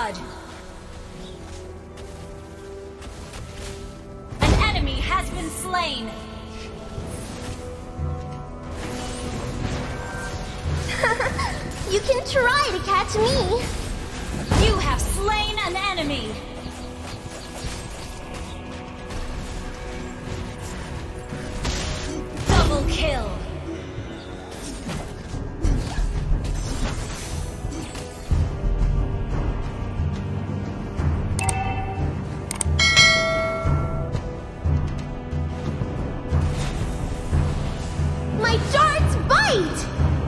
blood. An enemy has been slain. You can try to catch me. You have slain an enemy. Double kill. My darts bite!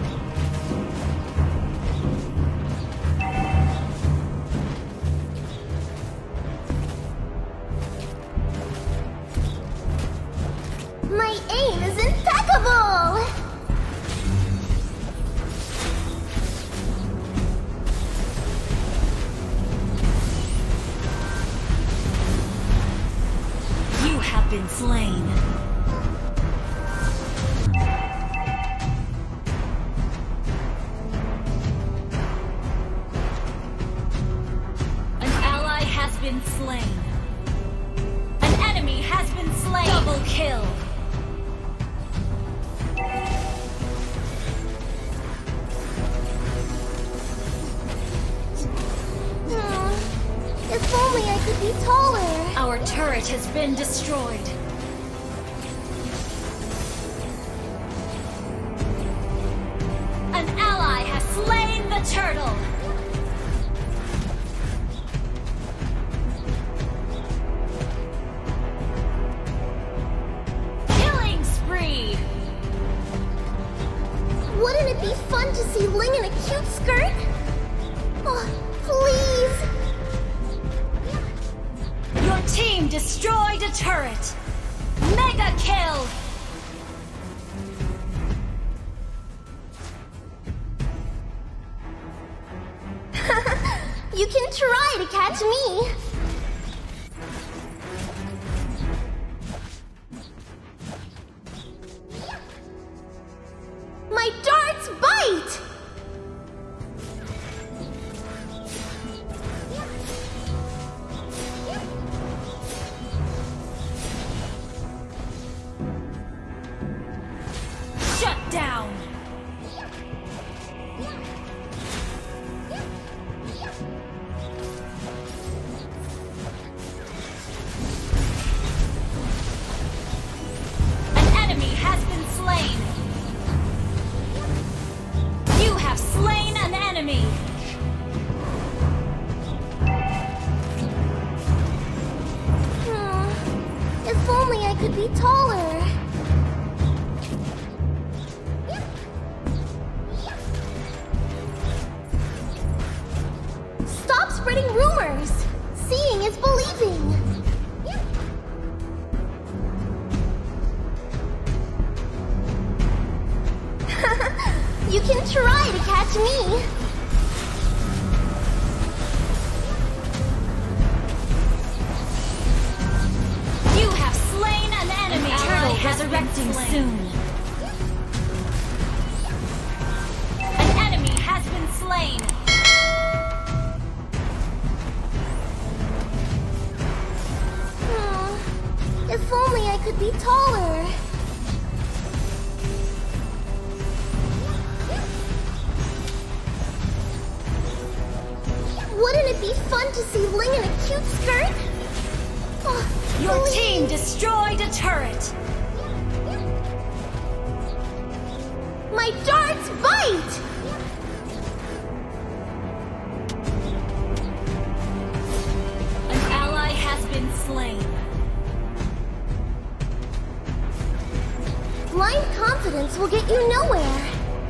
My aim is impeccable! You have been slain. An ally has been slain. An enemy has been slain. Double kill. If only I could be taller. Our turret has been destroyed. An ally has slain the turtle. Killing spree. Wouldn't it be fun to see Ling in a cute skirt? Oh, please! Your team destroyed a turret. Mega kill. You can try to catch me. My darts bite! Shut down. An enemy has been slain. You have slain an enemy. If only I could be taller. Stop spreading rumors. Seeing is believing. You can try to catch me. You have slain an enemy. Turtle resurrecting soon. An enemy has been slain. If only I could be taller. Wouldn't it be fun to see Ling in a cute skirt? Oh, Your please. team destroyed a turret. My darts bite! An ally has been slain. Blind confidence will get you nowhere.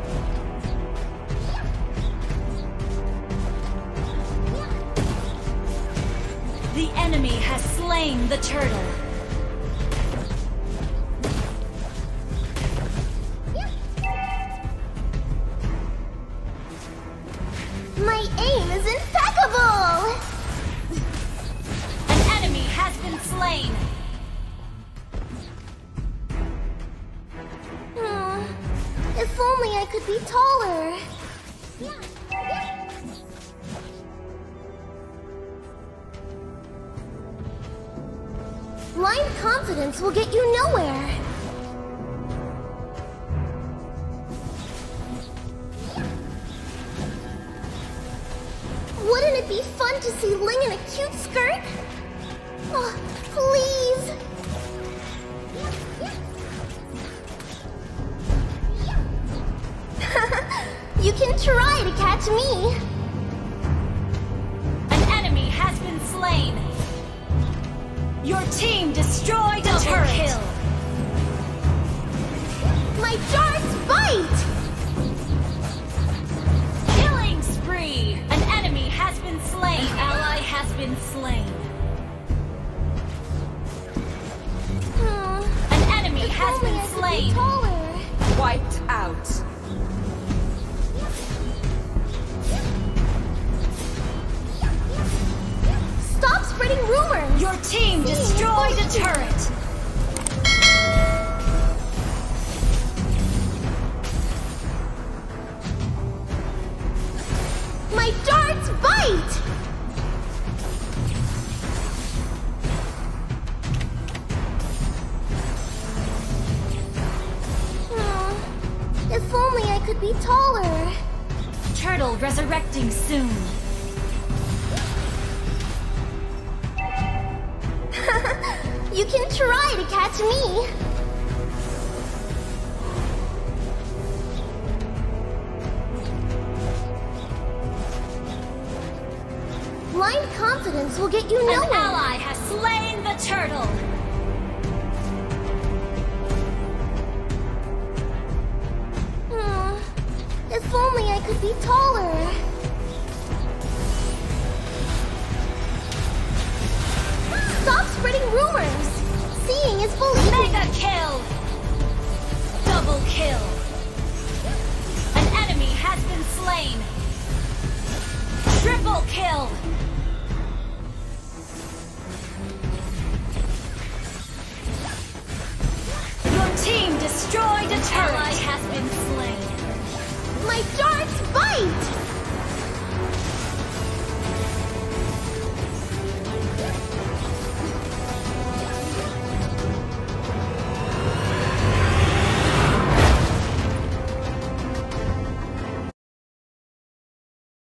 The enemy has slain the turtle. My aim is impeccable! An enemy has been slain. If only I could be taller. confidence will get you nowhere. Wouldn't it be fun to see Ling in a cute skirt? Oh, please! You can try to catch me! An enemy has been slain! Your team destroyed a turret! Kill! My darts bite! Killing spree! An enemy has been slain! An ally has been slain! An enemy has been slain! Wiped out. Stop spreading rumors! Your team destroyed a turret! My darts bite! If only I could be taller. Turtle resurrecting soon. You can try to catch me. Blind confidence will get you nowhere. An ally has slain the turtle. If only I could be taller. Stop spreading rumors! Seeing is believing! Mega kill! Double kill! An enemy has been slain! Triple kill! Your team destroyed a turret! Ally has been slain! My darts bite!